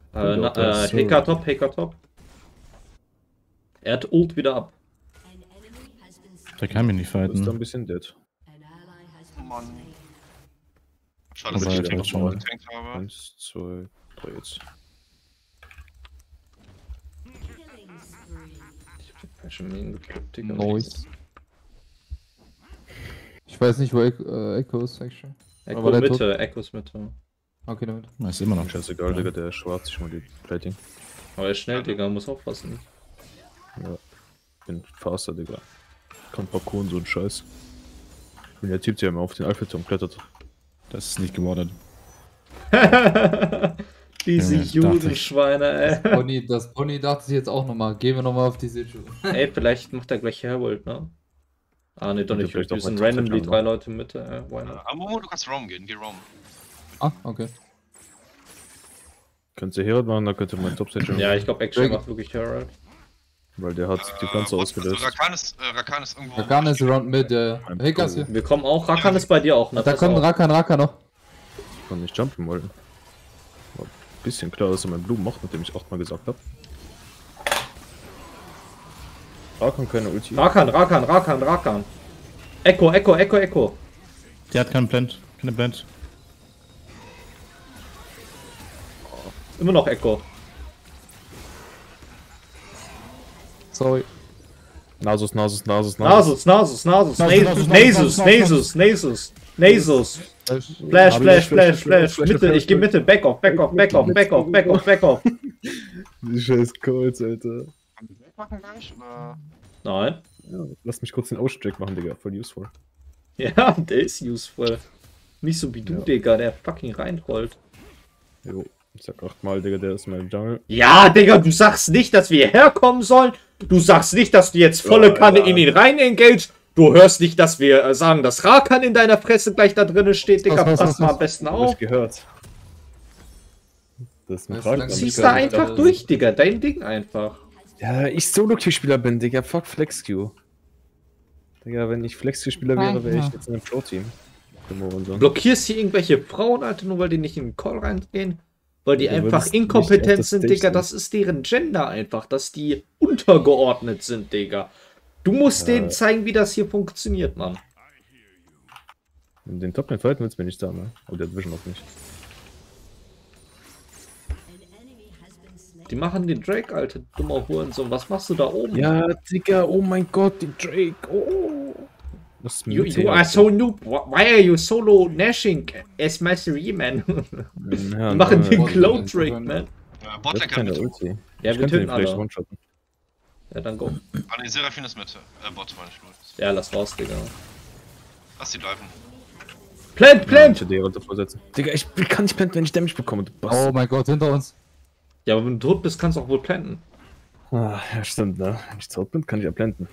Hacker top, Hacker top. Er hat Ult wieder ab. Der kann mich nicht Ist da fighten. ein bisschen dead. Oh Mann. Schade, Aber dass ich die den hat noch schon- getankt habe. 1, 2, 3 jetzt. Falsche Minen gekriegt, Digga. Nice. Ich weiß nicht, wo Echo ist, actually. Echo Aber der Mitte, Echos Mitte. Okay, damit. Na, ist immer noch. Scheißegal, Digga, der ist schwarz, ich mal die Plating. Aber er ist schnell, Digga, muss aufpassen. Ja. Bin faster, Digga. Kann Parkour und so ein Scheiß. Und der Typ, der immer auf den Eiffelturm klettert. Das ist nicht gemordet. Diese Junge, dachte ich. Judenschweine, ey. Das Pony dachte sich jetzt auch nochmal. Gehen wir nochmal auf die Situ. Ey, vielleicht macht er gleich Herald, ne? Ah, ne, doch Könnte nicht. vielleicht Wir auch sind mal randomly Top 3 Leute in Mitte, why not? Momo, du kannst Roam gehen, geh Roam. Ah, okay. Könnt ihr Herald machen, dann könnte man Top-Stage Ja, ich glaube, Action macht wirklich Herald. Weil der hat die Pflanze ausgelöst. Rakan ist irgendwo. Rakan ist around mid, ja. Hacker ist hier. Wir kommen auch. Rakan ist bei dir auch, ne? Da Pass kommt auf. Rakan noch. Kann nicht jumpen wollen. War ein bisschen klar, dass er meinen Blumen macht, nachdem ich 8-mal gesagt habe. Rakan keine Ulti. Rakan. Echo. Der hat keinen Blend. Keine Blend. Immer noch Echo. Sorry. Nasus. Nasus. Flash. Mitte, ich geh Mitte. Back off. Die scheiß Calls, Alter. Machen gleich, oder? Nein. Ja, lass mich kurz den Ocean Jack machen, Digga. Voll useful. Ja, der ist useful. Nicht so wie du, Ja. Digga, der fucking reinrollt. Jo, ich sag 8-mal, Digga, der ist mein Jungle. Ja, Digga, du sagst nicht, dass wir herkommen sollen. Du sagst nicht, dass du jetzt volle Kanne in ihn rein engaged. Du hörst nicht, dass wir sagen, dass Rakan in deiner Fresse gleich da drinnen steht, Digga. Pass mal am besten Hab auf. ich gehört. Das ist ein Das Frage. ist Ziehst da einfach durch, Digga. Dein Ding einfach. Ja, ich Solo-Queue-Spieler bin, Digga. Fuck Flex-Queue. Digga, wenn ich Flex-Queue-Spieler wäre, wäre ich jetzt in einem Pro-Team. Blockierst hier irgendwelche Frauen, Alter, nur weil die nicht in den Call reingehen? Weil die Ja, du einfach würdest nicht inkompetent auf das sind, Stage Digga. sein. Das ist deren Gender einfach, dass die untergeordnet sind, Digga. Du musst denen zeigen, wie das hier funktioniert, Mann. In den Top-Lane fighten willst du mir nicht da, ne? Oh, der hat Vision auf mich. Die machen den Drake, Alter, dummer Hurensohn. Was machst du da oben? Ja, Digga, oh mein Gott, die Drake. Oh. Das ist You are so noob. Why are you solo nashing as Master E-Man? Ja, Die machen den Botlane Cloud ist Drake, drin. man. Botlane kann keine mit. Ulti. Ja, Ich wir könnte den töten vielleicht alle. one-shotten. Ja, dann go. Ah, ne, Seraphine ist Mitte. Bot war nicht gut. Ja, lass raus, Digga. Lass die diven. Plant! Ich hätte die davor setzen. Digga, ich kann nicht planten, wenn ich Damage bekomme. Du Oh Bastard. mein Gott, hinter uns. Ja, aber wenn du tot bist, kannst du auch wohl planten. Ah, ja, stimmt, ne? Wenn ich tot bin, kann ich ja planten.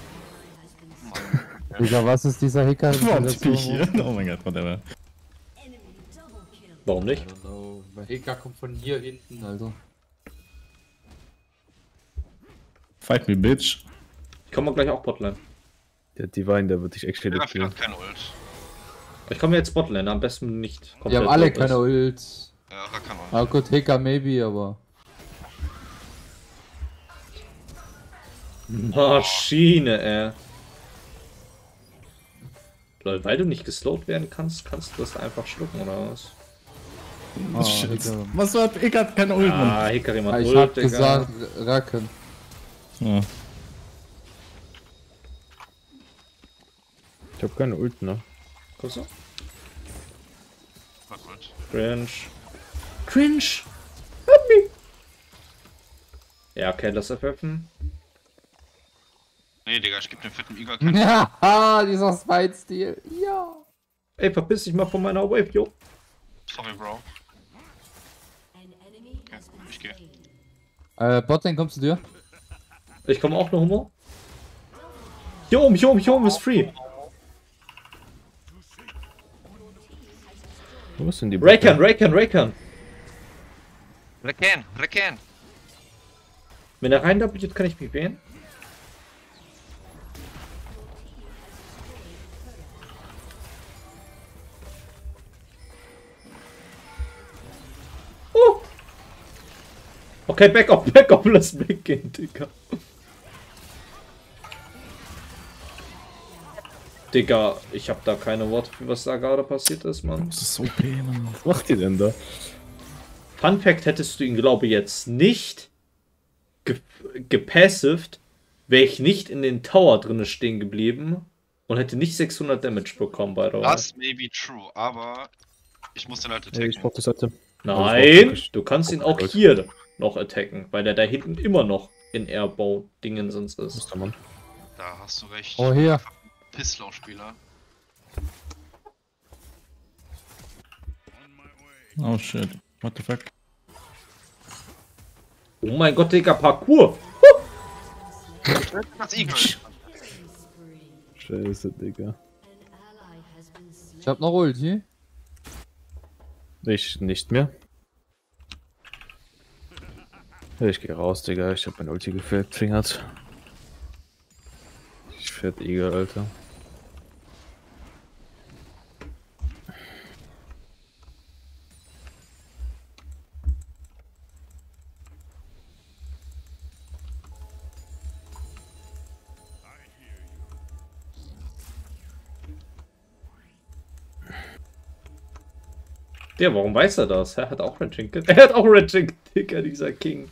Digga, was ist dieser Hacker? Oh mein Gott, whatever. Warum nicht? Der Hacker kommt von hier hinten, also. Fight me, bitch. Ich komme gleich auch Botlane. Der Divine, der wird dich actually Seraphine killen. hat keine Ult. Ich komme jetzt Botlane, am besten nicht. Die haben alle tot ist. keine Ults. Rakan Ult. Ah gut, Hacker maybe, aber. Maschine, ey. Lol, weil du nicht geslowt werden kannst, kannst du das einfach schlucken, oder was? Ah, Shit. Hacker. Was hat? Ich hab keine Ult, Mann. Ah, Hikari macht Ich Ult, hab Digga. gesagt, Rakan. Ja. Ich hab keine Ult, ne? Guckst du? Hat Ult. Cringe. Help me. Ja, okay, lass FFen. Nee, Digga, ich geb dem fetten Igor keinen. Ja, dieser Spite-Stil. Ja. Ey, verpiss dich mal von meiner Wave, jo. Sorry, Bro. Okay, ich geh. Botlane, kommst du dir? Ich komme auch noch Humor. Hier oben ist free. Wo ist denn die Rakan. Rakan! Wenn er rein doppelt, kann ich mich wehren. Okay, Back up, lass weggehen, Digga. Digga, ich hab da keine Worte für, was da gerade passiert ist, Mann. Das ist so OP, Mann. Was macht ihr denn da? Fun Fact, hättest du ihn, glaube ich, jetzt nicht gepassived, wäre ich nicht in den Tower drinne stehen geblieben und hätte nicht 600 Damage bekommen, by the way. Das may be true, aber ich muss den halt Ich attacken. brauch das Seite. Nein, du kannst ihn auch hier noch attacken, weil der da hinten immer noch in Airbow-Dingens Was ist ist. der Mann? Da hast du recht. Oh, hier. Pisslauf-Spieler. Oh shit. What the fuck? Oh mein Gott, Digga, Parkour! Das Eagle. Scheiße, Digga. Ich hab noch Ulti. Ich nicht mehr. Ich gehe raus, Digga. Ich hab mein Ulti gefingert. Ich fährt Eagle, Alter. Der, warum weiß er das? Er hat auch Red Trinket. Er hat auch Red Trinket, Digga, dieser King.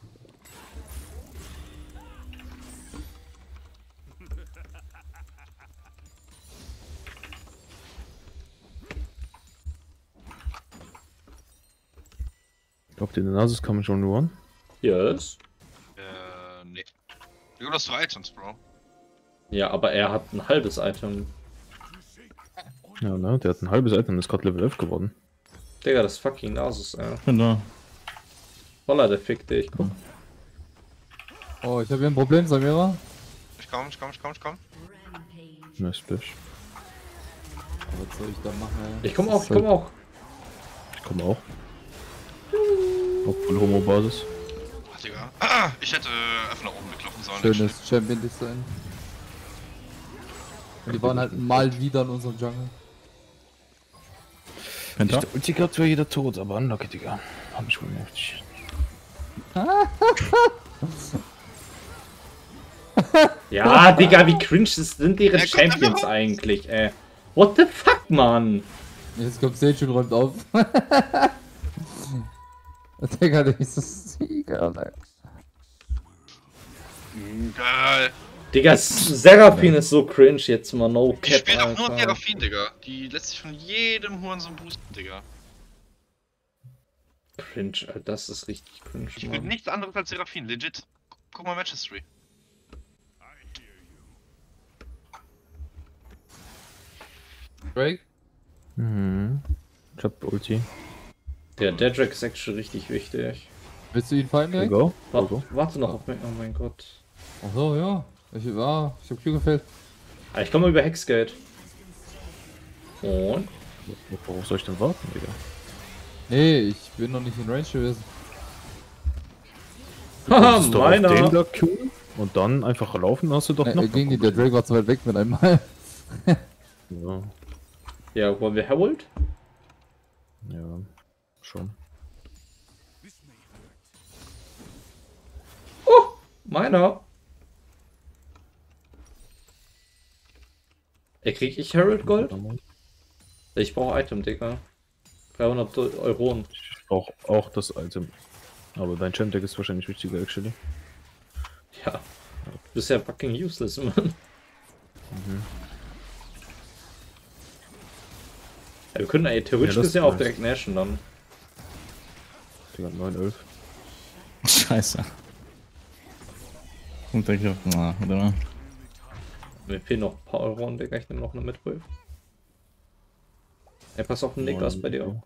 Glaubt ihr, in der Nase kann man schon one? Yes. Nee. Du hast 2 Items, Bro. Ja, aber er hat ein halbes Item. Ja, ne? Der hat ein halbes Item, ist gerade Level 11 geworden. Digga, das fucking Nasus, ey. Ich bin da. Voller, der fickt dich. Guck. Oh, ich habe hier ein Problem, Samira. Ich komm. Nice Splash. Was soll ich da machen, ey? Ich komm auch, ich komm auch. Ich komme auch. Auf voll Homo-Basis. Ach, Digga. Ich hätte einfach nach oben geklopfen sollen. Schönes Champion-Design. Und die waren halt mal wieder in unserem Jungle. Penta? Der Ulti gehabt wäre jeder tot, aber unlucky, Digga. Hab ich wohl nicht. Ja, Digga, wie cringe sind ihre Ja, guck Champions einfach. eigentlich, ey. What the fuck, Mann? Jetzt kommt Sage und räumt auf. Digga, der ist so Sieger, Alter. Geil. Digga, Seraphine ist so cringe jetzt mal, no Die cap, spielt auch nur Alter. Seraphine, Digga. Die lässt sich von jedem Hurensohn boosten, Digga. Cringe, Alter, das ist richtig cringe, Ich bin Mann. nichts anderes als Seraphine, legit. Guck mal Match History. Drake? Mhm. Ich hab Ulti. Der Dedrick ist actually richtig wichtig. Willst du ihn fallen direkt? Go. Warte noch auf mich, oh mein Gott. Achso, ja. Ich hab Q gefällt. Ah, ich komme über Hexgate. Und? Worauf soll ich denn warten, Digga? Nee, ich bin noch nicht in Range gewesen. Haha, Kannst du auf den meiner. da queuen und dann einfach laufen, hast du doch noch. Ging nicht, der Drake war zu weit weg mit einmal. Ja, Ja, wollen wir Herald? ja, schon. Meiner. Ey, krieg ich Herald Gold? Ich brauche Item, Digga. 300 Euronen. Ich brauch auch das Item. Aber dein Champ-Deck ist wahrscheinlich wichtiger, actually. Ja. Du bist ja fucking useless, Mann. Ja, wir können ey, theoretisch Ja, das gesehen auch ist direkt nashen dann. Digga, 9-11. Scheiße. Und denke ich, na, warte mal. Mir fehlen noch ein paar Euronen, Digga. Ich nehme noch eine Midwave. Ey, pass auf den Niklas bei dir.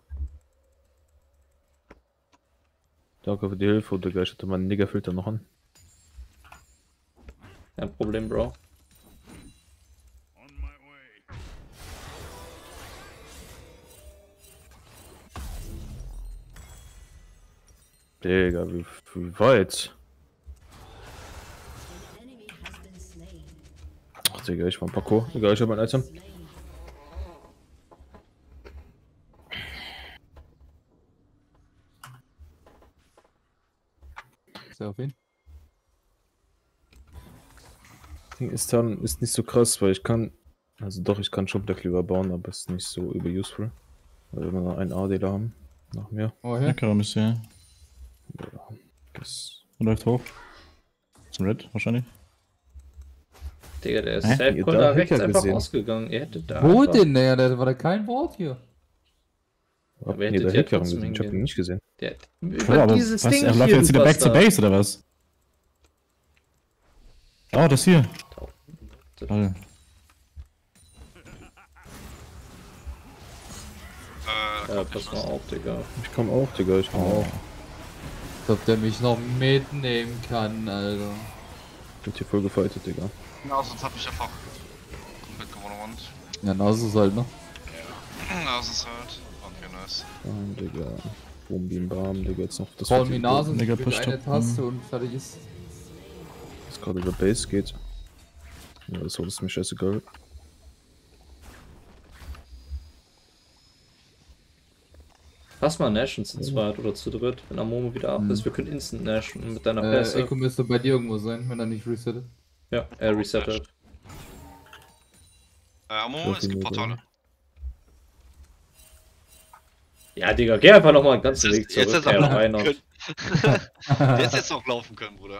Danke für die Hilfe, Digga. Ich hatte meinen Niggerfilter noch an. Kein Problem, Bro. Digga, wie weit? Ach, Digga, ich war ein Parcours. Digga, ich hab ein Item. Seraphine. Ding ist dann ist nicht so krass, weil ich kann. Also doch, ich kann Shop Deck lieber bauen, aber es ist nicht so überuseful. Weil wir noch einen AD da haben. Nach mir. Oh, Ja, hier. Karam ist hier. Das Er läuft hoch. Zum Red, wahrscheinlich. Digga, der ist Hä? safe Ihr voll da da rechts Hacker einfach gesehen? ausgegangen. Ihr hättet da. Wo einfach- denn? Naja, da war da kein Wort hier. Aber nee, hättet der ihr Hacker trotzdem gesehen. Ich hab hingehen. ihn nicht gesehen. Der, Ja, über aber dieses was, Ding er läuft hier, jetzt wieder back to Bastard. base oder was? Oh, das hier. Warte. Ja, pass mal auf, Digga. Ich komm auch, Digga, ich komm auch. Als ob der mich noch mitnehmen kann, Alter. Wird hier voll gefightet, Digga. Na, sonst hab ich einfach komplett gewonnen und. Ja, na, so ist es halt, ne? Na, das ist halt. Okay, nice. Digga. Boom, Beam, Bam, Digga, jetzt noch das. Paul wird die- Minase Digga, spielt push eine top. Taste und fertig ist. Was gerade über Base geht. Ja, das ist mir scheißegal. Lass mal Nashen zu zweit oder zu dritt, wenn Amomo wieder ab ist. Wir können instant Nashen mit deiner Pässe. Echo müsste bei dir irgendwo sein, wenn er nicht resettet. Ja, er resettet. Amo, es gibt Portale. Ja, Digga, geh einfach nochmal einen ganzen Weg Jetzt zurück. ist er Ja, laufen Reinhard. können. Jetzt noch laufen können, Bruder.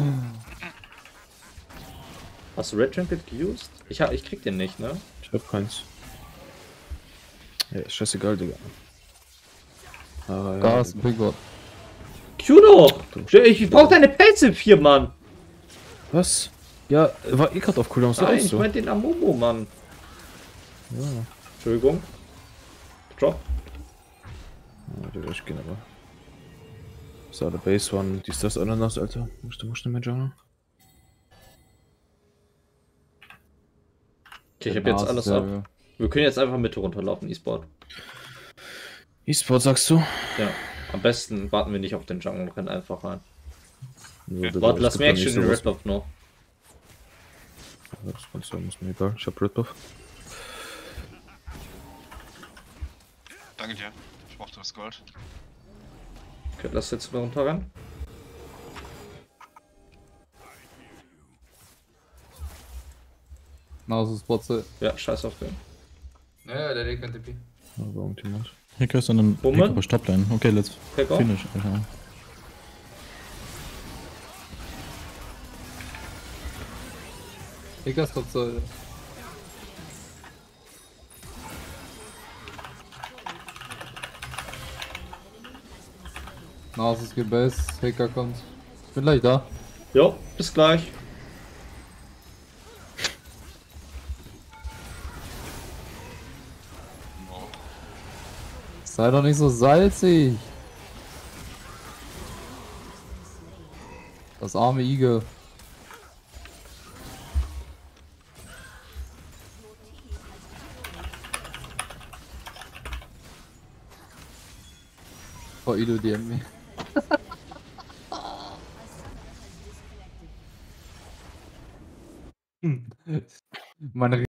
Hast du Red Trinket geused? Ich krieg den nicht, ne? Ich hab keins. Ja, ist scheißegal, Digga. Ah, ja, Da ist ein Digga. Big Wort. Q doch! Ich brauch deine Pelze 4, Mann! Was? Ja, war eh gerade auf Cooldown, so Nein, auch ich so. mein den Amomo, Mann. Ja. Entschuldigung. Drop. Ja, Digga, ich geh aber. So, der Base One, die ist das Ananas, Alter. Musst du schnell mit Jana? Okay, ich hab jetzt alles ab. Wir können jetzt einfach Mitte runterlaufen, E-Sport. E-Sport sagst du? Ja. Am besten warten wir nicht auf den Jungle und rennen einfach rein. Ja, Digga, Warte, ich lass guck mir da Action nicht den sowas. Red Buff noch. Ja, das kannst du, ist mir egal. Ich hab Red Buff. Danke dir. Ich brauchte das Gold. Okay, lass jetzt wieder runter rein. Na, so Spotze. Ja, scheiß auf den. Ja, der legt kein TP. Aber irgendjemand. Hier ist dann ein Bumme? Pick up Topline. Okay, let's Pick off. finish, Alter. Digga, Spotze. Na, es geht Base. Hacker kommt. Ich bin gleich da. Jo, bis gleich. Sei doch nicht so salzig. Das arme Igel. Oh, Ido DM mir. Meine